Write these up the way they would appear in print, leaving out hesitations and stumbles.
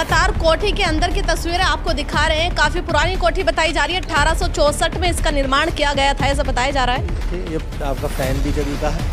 लगातार कोठी के अंदर की तस्वीरें आपको दिखा रहे हैं। काफी पुरानी कोठी बताई जा रही है। 1864 में इसका निर्माण किया गया था, ऐसा बताया जा रहा है। ये आपका फैन भी जगह का है,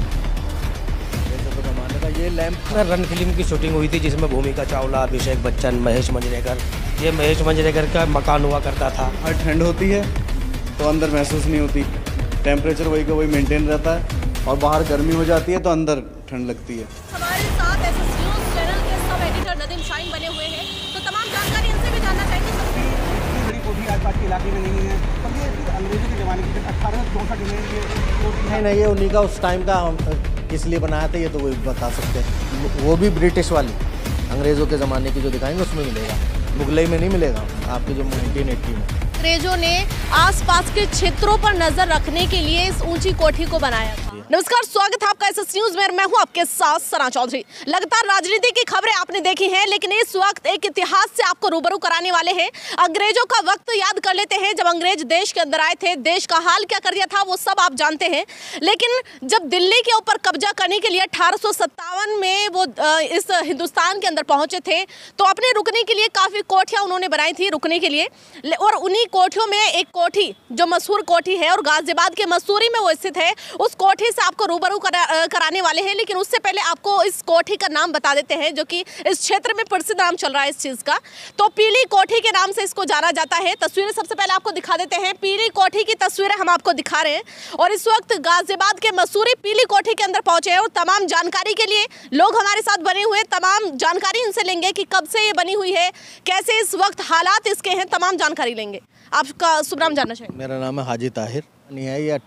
तो जमाने का। ये लैंप में रन फिल्म की शूटिंग हुई थी, जिसमें भूमिका चावला, अभिषेक बच्चन, महेश मंजरेकर, ये महेश मंजरेकर का मकान हुआ करता था। और ठंड होती है तो अंदर महसूस नहीं होती, टेम्परेचर वही का वही मेंटेन रहता है, और बाहर गर्मी हो जाती है तो अंदर ठंड लगती है। हमारे साथ एसएस न्यूज़ चैनल के सब एडिटर नदीम शाहीन बने हुए हैं, तो तमाम जानकारी इनसे भी जानना चाहेंगे। बड़ी कोठी आसपास के इलाके में नहीं है, तब ये अंग्रेजों के ज़माने की 1864 में ये कोठी नहीं, ये उन्हीं का उस टाइम का इसलिए बनाया था, ये तो वही बता सकते हैं। वो भी ब्रिटिश वाली, अंग्रेज़ों के ज़माने की जो दिखाएंगे उसमें मिलेगा, मुगलई में नहीं मिलेगा आपके जो 1980 में। अंग्रेजों ने आसपास के क्षेत्रों पर नजर रखने के लिए इस ऊंची कोठी को बनाया था। नमस्कार, स्वागत है आपका एसएस न्यूज़ में। मैं हूं आपके साथ सना चौधरी। लगातार राजनीति की खबरें आपने देखी हैं, लेकिन इस वक्त एक इतिहास से आपको रूबरू कराने वाले हैं। अंग्रेजों का वक्त याद कर लेते हैं, जब अंग्रेज देश के अंदर आए थे। देश का हाल क्या कर दिया था वो सब आप जानते हैं। लेकिन जब दिल्ली के ऊपर कब्जा करने के लिए 1857 में वो इस हिंदुस्तान के अंदर पहुंचे थे, तो अपने रुकने के लिए काफ़ी कोठियाँ उन्होंने बनाई थी रुकने के लिए। और उन्हीं कोठियों में एक कोठी जो मशहूर कोठी है और गाजियाबाद के मसूरी में वो स्थित है, उस कोठी आपको रूबरू कराने वाले हैं। लेकिन उससे पहले आपको इस कोठी का नाम बता देते हैं, जो कि इस क्षेत्र में प्रसिद्ध नाम चल रहा है इस चीज़ का। तो पीली कोठी के नाम से इसको जाना जाता है। तस्वीरें सबसे पहले आपको दिखा देते हैं। पीली कोठी की तस्वीरें हम आपको दिखा रहे हैं, और इस वक्त गाजियाबाद के मसूरी पीली कोठी के अंदर पहुंचे हैं। और तमाम जानकारी के लिए लोग हमारे साथ बने हुए, तमाम जानकारी इनसे लेंगे कि कब से ये बनी हुई है, कैसे इस वक्त हालात इसके हैं, तमाम जानकारी लेंगे। आपका शुभ नाम जानना चाहिए। मेरा नाम है हाजी ताहिर। नहीं है, ये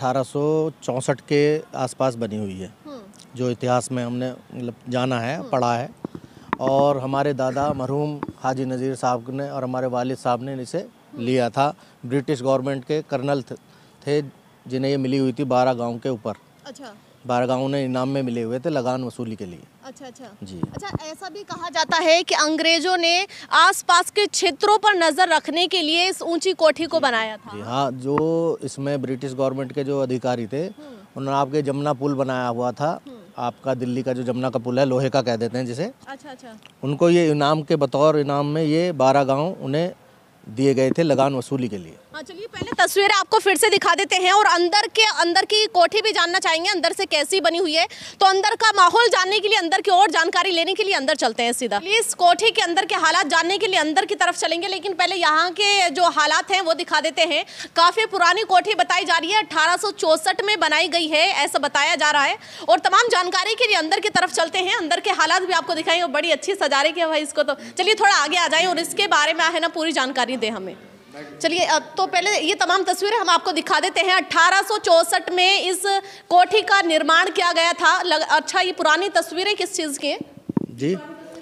1864 के आसपास बनी हुई है, जो इतिहास में हमने मतलब जाना है, पढ़ा है। और हमारे दादा मरहूम हाजी नज़ीर साहब ने और हमारे वालिद साहब ने इसे लिया था। ब्रिटिश गवर्नमेंट के कर्नल थे जिन्हें ये मिली हुई थी 12 गांव के ऊपर। अच्छा, 12 गाँव ने इनाम में मिले हुए थे लगान वसूली के लिए। अच्छा जी। अच्छा, ऐसा भी कहा जाता है कि अंग्रेजों ने आसपास के क्षेत्रों पर नजर रखने के लिए इस ऊंची कोठी को बनाया था। जी हाँ, जो इसमें ब्रिटिश गवर्नमेंट के जो अधिकारी थे, उन्होंने आपके जमुना पुल बनाया हुआ था। आपका दिल्ली का जो जमुना का पुल है, लोहे का कह देते हैं जिसे। अच्छा। उनको ये इनाम के बतौर इनाम में ये 12 गाँव उन्हें दिए गए थे लगान वसूली के लिए। हाँ, चलिए पहले तस्वीरें आपको फिर से दिखा देते हैं, और अंदर की कोठी भी जानना चाहेंगे, अंदर से कैसी बनी हुई है। तो अंदर का माहौल जानने के लिए, अंदर की और जानकारी लेने के लिए अंदर चलते हैं सीधा। इस कोठी के अंदर के हालात जानने के लिए अंदर की तरफ चलेंगे, लेकिन पहले यहाँ के जो हालात हैं वो दिखा देते हैं। काफ़ी पुरानी कोठी बताई जा रही है, 1864 में बनाई गई है ऐसा बताया जा रहा है। और तमाम जानकारी के लिए अंदर की तरफ चलते हैं, अंदर के हालात भी आपको दिखाएंगे। बड़ी अच्छी सजा रही है भाई इसको। तो चलिए थोड़ा आगे आ जाएं और इसके बारे में है ना पूरी जानकारी दे हमें। चलिए, तो पहले ये तमाम तस्वीरें हम आपको दिखा देते हैं। 1864 में इस कोठी का निर्माण किया गया था। अच्छा, ये पुरानी तस्वीरें किस चीज़ की हैं? जी,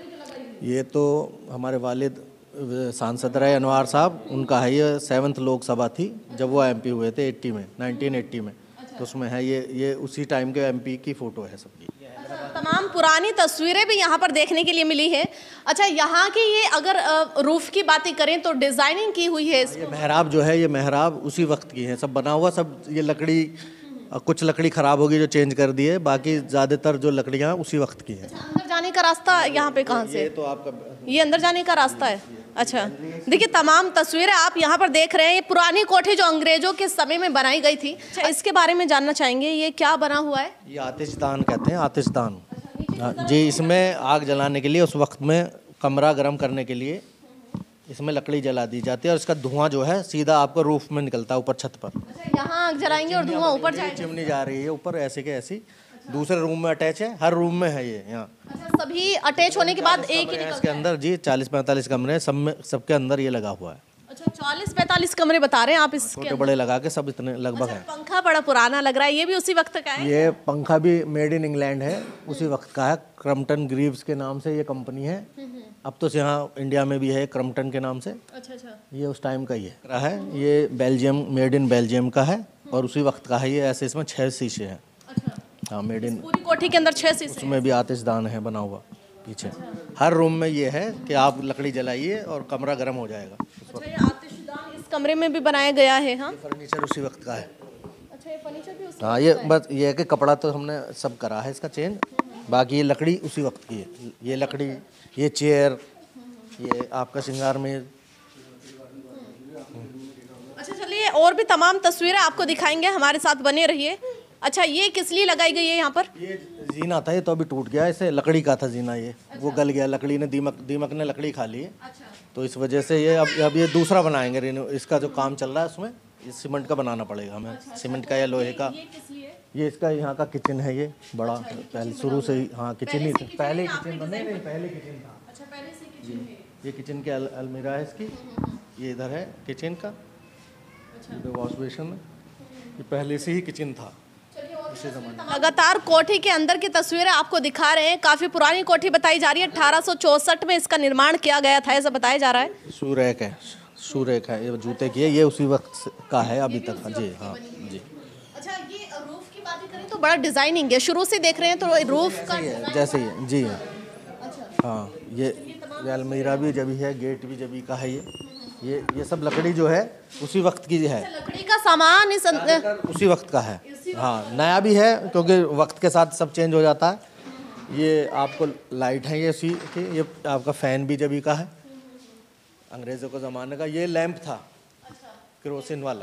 ये तो हमारे वालिद सांसद रहे अनवार साहब, उनका है। ये 7th लोकसभा थी जब वो MP हुए थे 1980 में। तो उसमें है ये उसी टाइम के MP की फ़ोटो है सबकी। तमाम पुरानी तस्वीरें भी यहाँ पर देखने के लिए मिली है। अच्छा, यहाँ की ये अगर रूफ की बातें करें तो डिज़ाइनिंग की हुई है इसको। ये मेहराब जो है, ये मेहराब उसी वक्त की है, सब बना हुआ सब। ये लकड़ी, कुछ लकड़ी ख़राब होगी जो चेंज कर दी है, बाकी ज़्यादातर जो लकड़ियाँ उसी वक्त की हैं। अच्छा, अंदर जाने का रास्ता यहाँ पे कहाँ से? ये तो आपका ये अंदर जाने का रास्ता है। अच्छा, देखिए तमाम तस्वीरें आप यहाँ पर देख रहे हैं। ये पुरानी कोठी जो अंग्रेजों के समय में बनाई गई थी। अच्छा, इसके बारे में जानना चाहेंगे, ये क्या बना हुआ है? ये आतिशदान कहते हैं, आतिशदान। जी, इसमें आग जलाने के लिए, उस वक्त में कमरा गर्म करने के लिए इसमें लकड़ी जला दी जाती है, और इसका धुआं जो है सीधा आपको रूफ में निकलता है ऊपर छत पर। अच्छा, यहाँ आग जलाएंगे और धुआं ऊपर जाएगा। चिमनी जा रही है ऊपर ऐसे के ऐसी, दूसरे रूम में अटैच है, हर रूम में है ये यहाँ। अच्छा, सभी अटैच होने के बाद एक ही इसके अंदर जी 40-45 कमरे, सब में, सबके अंदर ये लगा हुआ है। अच्छा, 40-45 कमरे बता रहे हैं आप इसके? छोटे बड़े लगा के सब इतने लगभग है। पंखा बड़ा पुराना लग रहा है, ये भी उसी वक्त का है? ये पंखा भी मेड इन इंग्लैंड है, उसी वक्त का है। क्रम्पटन ग्रीव्स के नाम से ये कंपनी है। अब तो यहाँ इंडिया में भी है क्रम्पटन के नाम से। अच्छा। ये उस टाइम का ही है। ये बेल्जियम, मेड इन बेल्जियम का है, और उसी वक्त का है ये। ऐसे इसमें 6 शीशे हैं। हाँ, मेड इन। पूरी कोठी के अंदर 6 शीशे। उसमें भी आतिशदान है बना हुआ पीछे। हर रूम में ये है कि आप लकड़ी जलाइए और कमरा गर्म हो जाएगा। अच्छा, ये आतिशदान इस कमरे में भी बनाया गया है? हाँ, फर्नीचर उसी वक्त का है। अच्छा, ये फर्नीचर भी उसी? हाँ, ये बस ये है कि कपड़ा तो हमने सब करा है इसका चेंज, बाकी ये लकड़ी उसी वक्त की है। ये लकड़ी, ये चेयर, ये आपका श्रृंगार में। अच्छा चलिए, और भी तमाम तस्वीरें आपको दिखाएंगे, हमारे साथ बने रहिए। अच्छा, ये किस लिए लगाई गई है यहाँ पर? ये जीना था, ये तो अभी टूट गया, इसे लकड़ी का था जीना, ये वो गल गया, लकड़ी ने दीमक ने लकड़ी खा ली है। तो इस वजह से ये अब ये दूसरा बनाएंगे, इसका जो काम चल रहा है उसमें ये सीमेंट का बनाना पड़ेगा हमें। सीमेंट का या लोहे का। ये किस लिए? ये इसका यहाँ का किचन है, ये बड़ा पहले शुरू से ही। हाँ, किचन ही था पहले, किचन था नहीं पहले किचन था। अच्छा, पहले से किचन है। ये किचन के अलमीरा है इसकी, ये इधर है किचन का, ये वॉश बेसिन है, ये पहले से ही किचन था। लगातार कोठी के अंदर की तस्वीरें आपको दिखा रहे हैं। काफी पुरानी कोठी बताई जा रही है, 1864 में इसका निर्माण किया गया था, ऐसा बताया जा रहा है। शूरैक है, शूरैक है, ये जूते की है, ये उसी वक्त का है अभी तक। जी हाँ जी। अच्छा, ये रूफ की बात करें तो बड़ा डिजाइनिंग है, शुरू से देख रहे हैं तो रूफ का जैसे ही है जी। हाँ, ये अलमीरा भी जभी है, गेट भी जभी का है। ये सब लकड़ी जो है उसी वक्त की है। लकड़ी का सामान इस उसी वक्त का है। हाँ, नया भी है क्योंकि वक्त के साथ सब चेंज हो जाता है। ये आपको लाइट है, ये उसी की। ये आपका फ़ैन भी जभी का है, अंग्रेज़ों के ज़माने का। ये लैंप था केरोसिन वाला,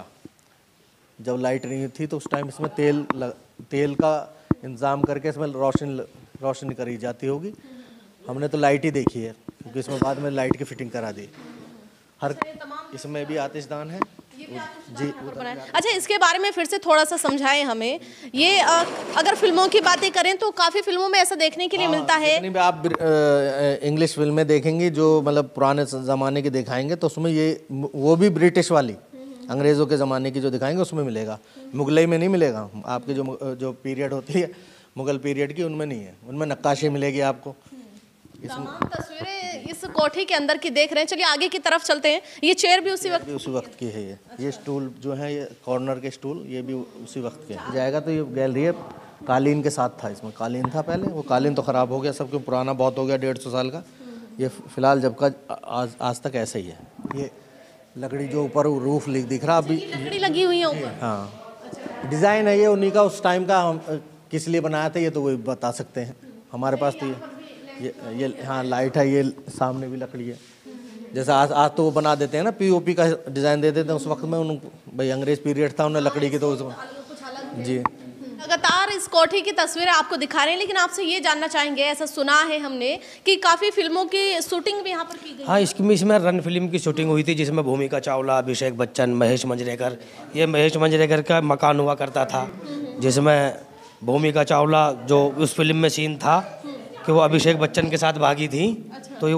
जब लाइट नहीं थी तो उस टाइम इसमें तेल का इंतज़ाम करके इसमें रोशनी करी जाती होगी। हमने तो लाइट ही देखी है क्योंकि इसमें बाद में लाइट की फिटिंग करा दी। हर इसमें भी आतिशदान है जी। अच्छा, इसके बारे में फिर से थोड़ा सा समझाएं हमें। ये अगर फिल्मों की बातें करें तो काफ़ी फिल्मों में ऐसा देखने के लिए मिलता है। आप इंग्लिश फिल्में देखेंगी जो मतलब पुराने ज़माने की दिखाएंगे तो उसमें ये वो भी ब्रिटिश वाली अंग्रेज़ों के ज़माने की जो दिखाएंगे उसमें मिलेगा, मुगलई में नहीं मिलेगा। आपके जो पीरियड होती है मुग़ल पीरियड की, उनमें नहीं है, उनमें नक्काशी मिलेगी आपको। तमाम तस्वीरें इस कोठी के अंदर की देख रहे हैं। चलिए आगे की तरफ चलते हैं। ये चेयर भी उसी वक्त की है। ये स्टूल जो है, ये कॉर्नर के स्टूल, ये भी उसी वक्त के जाएगा। तो ये गैलरी है, कालीन के साथ था, इसमें कालीन था पहले, वो कालीन तो ख़राब हो गया, सब क्यों पुराना बहुत हो गया, 150 साल का। ये फ़िलहाल जब का आज तक ऐसे ही है। ये लकड़ी जो ऊपर रूफ दिख रहा अभी, लकड़ी लगी हुई है ऊपर। हाँ, डिज़ाइन है ये उन्हीं का, उस टाइम का। हम किस लिए बनाया था ये तो वही बता सकते हैं। हमारे पास तो ये हाँ लाइट है, ये सामने भी लकड़ी है। जैसे आज तो वो बना देते हैं ना, पीओपी का डिज़ाइन दे देते हैं। उस वक्त में उन भाई अंग्रेज़ पीरियड था, उन्हें लकड़ी की तो उसमें जी। लगातार इस कोठी की तस्वीरें आपको दिखा रहे हैं, लेकिन आपसे ये जानना चाहेंगे, ऐसा सुना है हमने कि काफ़ी फिल्मों की शूटिंग भी यहाँ पर की गई। हाँ, इसमें रन फिल्म की शूटिंग हुई थी जिसमें भूमिका चावला, अभिषेक बच्चन, महेश मंजरेकर। ये महेश मंजरेकर का मकान हुआ करता था, जिसमें भूमिका चावला जो उस फिल्म में सीन था कि वो अभिषेक बच्चन के साथ भागी थी। तो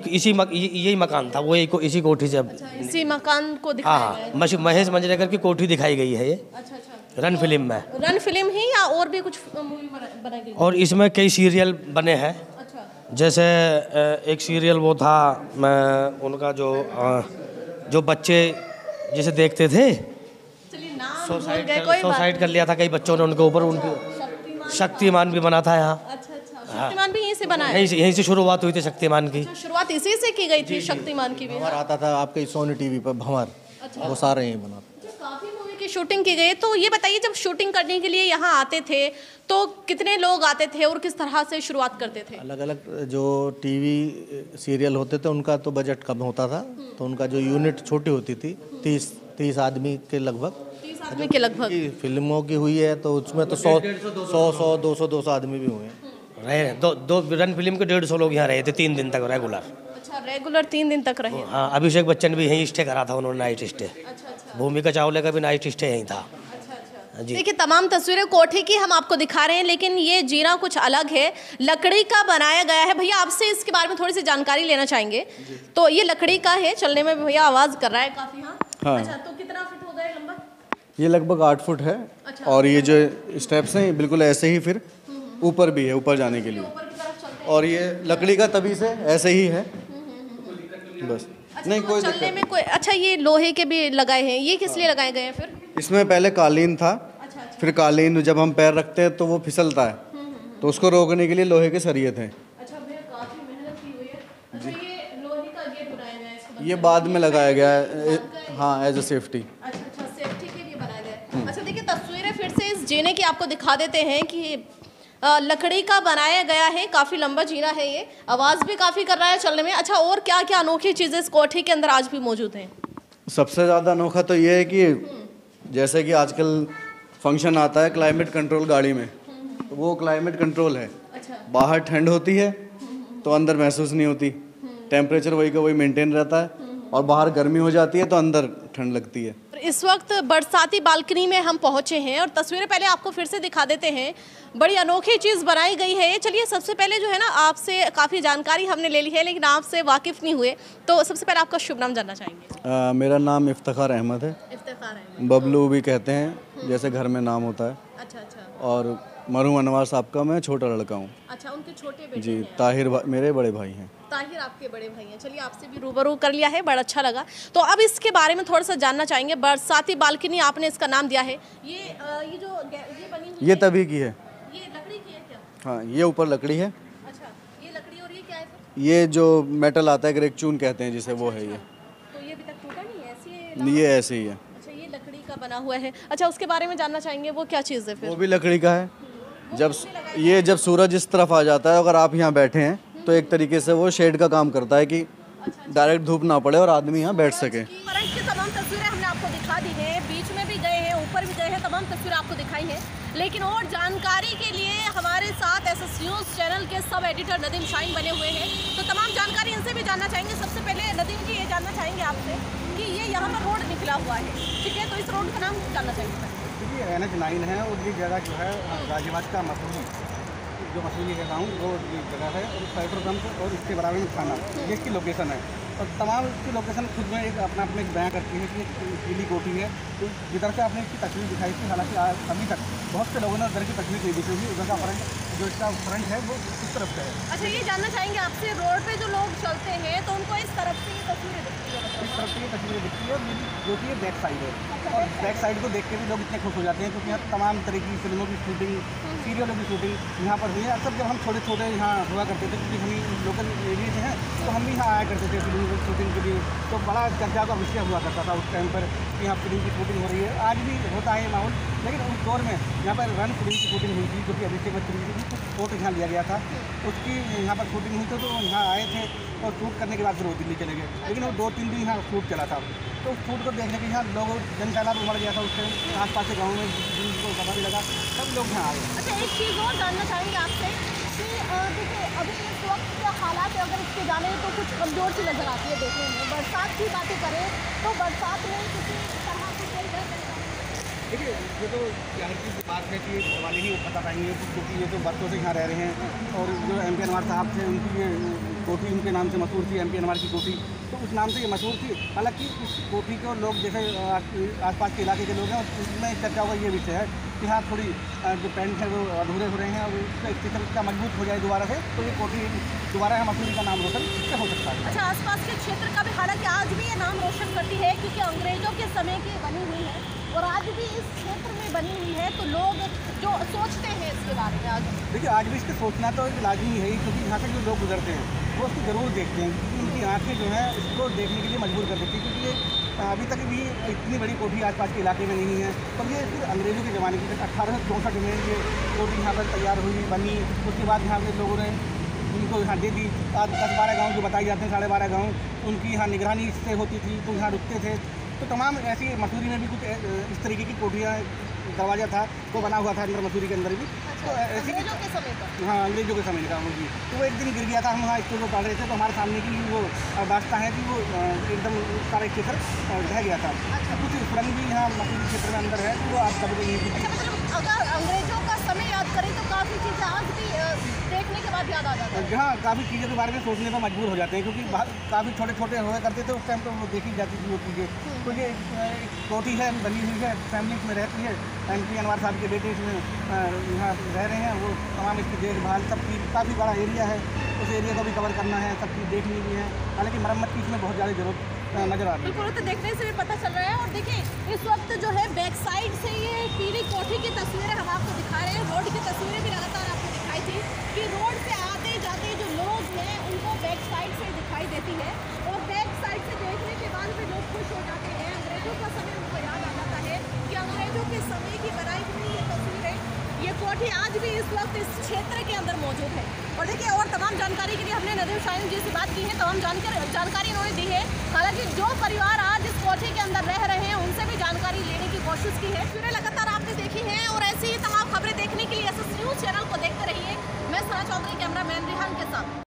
यही मकान था, वो इसी कोठी से इसी मकान को दिखाया गया है। हाँ, महेश मंजरेकर की कोठी दिखाई गई है ये रन फिल्म में। रन फिल्म ही या और भी कुछ मूवी बनाई गई? और इसमें कई सीरियल बने हैं। जैसे एक सीरियल वो था, मैं उनका जो बच्चे जिसे देखते थे, सुसाइड कर लिया था कई बच्चों ने उनके ऊपर। उनकी शक्तिमान भी बना था यहाँ। शक्तिमान भी यहीं से बना है? यहीं से शुरुआत हुई थी शक्तिमान की। शुरुआत इसी से की गई थी शक्तिमान की भी। भंवर आता था आपके सोनी टीवी पर, भंवर, वो सारे यहीं बना। काफी मूवी की शूटिंग की गई। तो ये बताइए, जब शूटिंग करने के लिए यहाँ आते थे तो कितने लोग आते थे और किस तरह से शुरुआत करते थे? अलग अलग जो टीवी सीरियल होते थे उनका तो बजट कम होता था, तो उनका जो यूनिट छोटी होती थी, 30 आदमी के लगभग। 30 आदमी के लगभग। फिल्मों की हुई है तो उसमें तो 100 200 आदमी भी हुए हैं। दो रन फिल्म के 150 लोग यहाँ रहे थे 3 दिन तक रेगुलर। अच्छा, रेगुलर 3 दिन तक रहे। हाँ, अभिषेक बच्चन भी यहीं स्टे करा था उन्होंने, नाइट स्टे। भूमिका चावला का भी नाइट स्टे यहीं था। देखिए, तमाम तस्वीरें कोठी की हम आपको दिखा रहे हैं, लेकिन ये जीना कुछ अलग है, लकड़ी का बनाया गया है। भैया, आपसे इसके बारे में थोड़ी सी जानकारी लेना चाहेंगे। तो ये लकड़ी का है, चलने में भैया आवाज़ कर रहा है काफ़ी। हाँ। अच्छा, तो कितना फिट होगा ये लंबा? ये लगभग 8 फुट है। अच्छा। और ये जो स्टेप्स हैं बिल्कुल ऐसे ही फिर ऊपर भी है, ऊपर जाने के लिए। और ये लकड़ी का तभी से ऐसे ही है बस। अच्छा, नहीं कोई चलने में कोई। अच्छा, ये लोहे के भी लगाए हैं, ये किस लिए लगाए गए हैं फिर? इसमें पहले कालीन था। अच्छा। फिर कालीन जब हम पैर रखते हैं तो वो फिसलता है, तो उसको रोकने के लिए लोहे के सरिये थे। अच्छा भैया, काफी मेहनत की हुई है। अच्छा, ये लोहे का गेट बनाया गया है इसको? ये बाद में लगाया गया है, हाँ, एज ए सेफ्टी। अच्छा, सेफ्टी के लिए बनाया गया है। अच्छा, देखिए तस्वीरें फिर से इस जीने की आपको दिखा देते हैं कि लकड़ी का बनाया गया है, काफ़ी लंबा जीना है ये, आवाज़ भी काफ़ी कर रहा है चलने में। अच्छा, और क्या क्या अनोखी चीज़ें इस कोठी के अंदर आज भी मौजूद हैं? सबसे ज़्यादा अनोखा तो ये है कि जैसे कि आजकल फंक्शन आता है क्लाइमेट कंट्रोल गाड़ी में, तो वो क्लाइमेट कंट्रोल है। अच्छा। बाहर ठंड होती है तो अंदर महसूस नहीं होती, टेम्परेचर वही का वही मेंटेन रहता है, और बाहर गर्मी हो जाती है तो अंदर ठंड लगती है। इस वक्त बरसाती बालकनी में हम पहुंचे हैं और तस्वीरें पहले आपको फिर से दिखा देते हैं। बड़ी अनोखी चीज़ बनाई गई है। चलिए, सबसे पहले जो है ना, आपसे काफ़ी जानकारी हमने ले ली है, लेकिन आपसे वाकिफ़ नहीं हुए, तो सबसे पहले आपका शुभ नाम जानना चाहेंगे। मेरा नाम इफ्तिखार अहमद है। इफ्तिखार है, बबलू भी कहते हैं, जैसे घर में नाम होता है। अच्छा अच्छा। और मरहूम अनवार साहब का मैं छोटा लड़का हूँ। अच्छा, उनके छोटे बेटे जी, हैं। ताहिर मेरे बड़े भाई हैं। ताहिर आपके बड़े भाई हैं। चलिए, आपसे भी रूबरू कर लिया है, बड़ा अच्छा लगा। तो अब इसके बारे में थोड़ा सा जानना चाहेंगे। बरसाती बालकनी आपने इसका नाम दिया है, ये जो ये बनी हुई ये तभी की है। ये लकड़ी की है क्या? हाँ, ये ऊपर लकड़ी है। अच्छा, ये लकड़ी, और ये क्या है फिर? ये जो मेटल आता है, ग्रेक चून कहते हैं जिसे, वो है ये। तो ये अभी तक टूटा नहीं है, ऐसी ये ऐसे ही है। अच्छा, ये लकड़ी का बना हुआ है। अच्छा, उसके बारे में जानना चाहेंगे, वो क्या चीज़ है फिर? वो भी लकड़ी का है। जब सूरज इस तरफ आ जाता है, अगर आप यहाँ बैठे हैं तो एक तरीके से वो शेड का काम करता है कि डायरेक्ट धूप ना पड़े और आदमी यहाँ बैठ सके। फ्रंट की तमाम तस्वीरें हमने आपको दिखा दी हैं, बीच में भी गए हैं, ऊपर भी गए हैं, तमाम तस्वीरें आपको दिखाई हैं। लेकिन और जानकारी के लिए हमारे साथ एसएस न्यूज़ चैनल के सब एडिटर नदीम शाहीन बने हुए हैं, तो तमाम जानकारी इनसे भी जानना चाहेंगे। सबसे पहले नदीम जी, ये जानना चाहेंगे आपसे कि ये यहाँ पर रोड निकला हुआ है, ठीक है, तो इस रोड का नाम जानना चाहेंगे। देखिए, NH9 है और ये जगह जो है गाजियाबाद का मसूली, जो मसूली का गाँव, वो ये जगह है, और पेट्रोल पंप और इसके बराबर में थाना, ये इसकी लोकेशन है। और तमाम इसकी लोकेशन खुद में एक अपना अपने बयां करती है कि पीली कोठी है। तो जिधर से आपने इसकी तस्वीर दिखाई थी, हालांकि अभी तक बहुत से लोगों ने उधर की तस्वीर नहीं दिखी, उधर का फ्रंट, जो इसका फ्रंट है वो इस तरफ से है। अच्छा, ये जानना चाहेंगे आपसे, रोड पे जो लोग चलते हैं तो उनको इस तरफ से ये तस्वीरें दिखती है? इस तरफ से ये तस्वीरें दिखती है, जो कि ये बैक साइड है। और बैक साइड को देख के भी लोग इतने खुश हो जाते हैं क्योंकि यहाँ तमाम तरह की फिल्मों की शूटिंग, सीरियलों की शूटिंग यहाँ पर हुई है। अक्सर जब हम छोटे छोटे यहाँ हुआ करते थे, क्योंकि हम लोकल एरिया से हैं, तो हम भी यहाँ आया करते थे फिल्म की शूटिंग के लिए, तो बड़ा चर्चा का विषय हुआ करता था उस टाइम पर कि यहाँ फिल्म की शूटिंग हो रही है। आज भी होता है माहौल, लेकिन उस दौर में यहाँ पर रन फिल्म की शूटिंग हुई थी, जो कि अभिषेक बच्चन की थी, फोटो यहाँ लिया गया था, उसकी यहाँ पर शूटिंग हुई थी। तो यहाँ आए थे और शूट करने के बाद फिर वो दिल्ली चले गए, लेकिन वो 2-3 दिन यहाँ शूट चला था। तो उस शूट को देखने के यहाँ लोग जनसैलाब उमड़ गया था उस टाइम, आसपास के गाँव में जिनको पता भी लगा, सब लोग यहाँ आए। अच्छा, एक चीज़ और जानना चाहेंगे आपसे कि देखिए, अभी इस वक्त के हालात अगर इसके जाने तो कुछ कमज़ोर सी नज़र आती है देखने में। बरसात की बातें करें तो बरसात में किसी तरह से कोई डर नहीं लगता। देखिए, ये तो जाहिर की बात है कि वाले ही बता पाएंगे, क्योंकि ये तो बरसों से यहाँ रह रहे हैं। और जो MP अनवार साहब थे, उनकी ये कोठी उनके नाम से मशहूर थी, MP अनवार की कोठी, तो उस नाम से ये मशहूर थी। हालांकि इस कोठी को लोग जैसे आसपास के इलाके के लोग हैं, उसमें चर्चा का ये विषय है कि हाँ, थोड़ी जो पेंट है वो अधूरे हो रहे हैं, और उसका स्ट्रक्चर का मजबूत हो जाए दोबारा से, तो ये कोठी दोबारा है मसूरी का नाम रोशन इससे हो सकता है। अच्छा, आसपास के क्षेत्र का भी हालांकि आज भी ये नाम रोशन करती है, क्योंकि अंग्रेज़ों के समय की बनी हुई है और आज भी इस क्षेत्र में बनी हुई है, तो लोग जो सोचते हैं इसके बारे में आज। देखिए, आज भी इसके सोचना तो एक लाजमी है ही, क्योंकि यहाँ से जो लोग गुजरते हैं वो उसको ज़रूर देखते हैं, क्योंकि उनकी आँखें जो हैं इसको देखने के लिए मजबूर कर देती है। क्योंकि ये अभी तक भी इतनी बड़ी कोठी आसपास के इलाके में नहीं है, तो ये फिर अंग्रेज़ों के ज़माने की 1864 में ये कोठी यहाँ पर तैयार हुई, बनी। उसके बाद यहाँ के लोगों ने उनको यहाँ दे दी। 10-12 गाँव जो बताए जाते हैं, 12.5 गाँव, उनकी यहाँ निगरानी इससे होती थी, तो यहाँ रुकते थे। तो तमाम ऐसी मसूरी में भी कुछ इस तरीके की कोठियाँ, दरवाज़ा था वो बना हुआ था अंदर मसूरी के अंदर भी। तो ऐसी अंग्रेज़ों के समय पर, हाँ, अंग्रेज़ों के समय का वो भी। तो वो एक दिन गिर गया था, हम वहाँ स्कूल में पढ़ रहे थे, तो हमारे सामने की वो रास्ता है कि वो एकदम सारा क्षेत्र ढह गया था। कुछ सुरंग भी यहाँ मसूरी क्षेत्र में अंदर है, तो वो आप कभी नहीं। मतलब अगर अंग्रेज़ों का समय याद करें तो काफ़ी चीज़ें आज भी देखने के बाद याद आ जाता है। हाँ, काफ़ी चीज़ों के बारे में सोचने पर मजबूर हो जाते हैं, क्योंकि काफ़ी छोटे छोटे हुआ करते थे उस टाइम, तो वो देखी जाती थी वो चीज़ें। तो ये कोठी है, बनी हुई है, फैमिली इसमें रहती है। MP अनवार साहब के बेटे इसमें यहाँ रह रहे हैं, वो तमाम इसकी देखभाल सब चीज़, काफ़ी बड़ा एरिया है, उस एरिया को भी कवर करना है, सब चीज़ देखनी भी है। हालांकि मरम्मत की इसमें बहुत ज़्यादा ज़रूरत नज़र आ रही है। बिल्कुल, तो देखने से भी पता चल रहा है। और देखिए, इस वक्त जो है बैक साइड से ये पीली कोठी की तस्वीरें हम आपको दिखा रहे हैं। रोड की तस्वीरें भी लगातार आपको दिखाई थी कि रोड से आते जाते जो लोग हैं उनको बैक साइड से दिखाई देती है, और बैक साइड से देखने के बाद भी लोग खुश हो जाते हैं। अंग्रेज़ों का समय उनको याद आ जाता है कि अंग्रेज़ों के समय की बनाई हुई ये तस्वीरें, ये कोठी आज भी इस वक्त इस क्षेत्र के अंदर मौजूद है। और देखिए, और तमाम जानकारी के लिए हमने नदीम शाहीन जी से बात की है, तमाम जानकारी इन्होंने दी है। हालांकि जो परिवार आज इस कोठी के अंदर रह रहे हैं उनसे भी जानकारी लेने की कोशिश की है।